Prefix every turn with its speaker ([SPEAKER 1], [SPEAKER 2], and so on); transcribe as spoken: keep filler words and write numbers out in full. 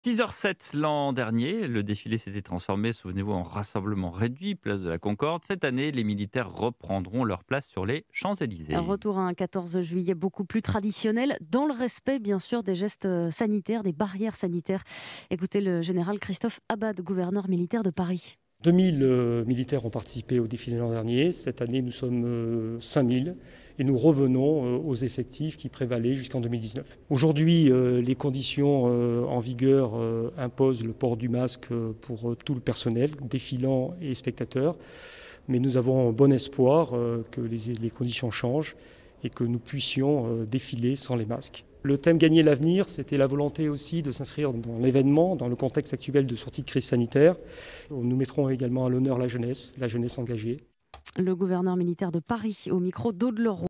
[SPEAKER 1] six heures sept l'an dernier, le défilé s'était transformé, souvenez-vous, en rassemblement réduit, place de la Concorde. Cette année, les militaires reprendront leur place sur les Champs-Élysées.
[SPEAKER 2] Retour à un quatorze juillet beaucoup plus traditionnel, dans le respect bien sûr des gestes euh, sanitaires, des barrières sanitaires. Écoutez le général Christophe Abad, gouverneur militaire de Paris.
[SPEAKER 3] deux mille euh, militaires ont participé au défilé l'an dernier. Cette année, nous sommes euh, cinq mille et nous revenons euh, aux effectifs qui prévalaient jusqu'en deux mille dix-neuf. Aujourd'hui, euh, les conditions euh, en vigueur euh, imposent le port du masque euh, pour euh, tout le personnel, défilants et spectateurs. Mais nous avons bon espoir euh, que les, les conditions changent et que nous puissions euh, défiler sans les masques. Le thème Gagner l'avenir, c'était la volonté aussi de s'inscrire dans l'événement, dans le contexte actuel de sortie de crise sanitaire. Nous mettrons également à l'honneur la jeunesse, la jeunesse engagée.
[SPEAKER 2] Le gouverneur militaire de Paris au micro d'Aude Leroy.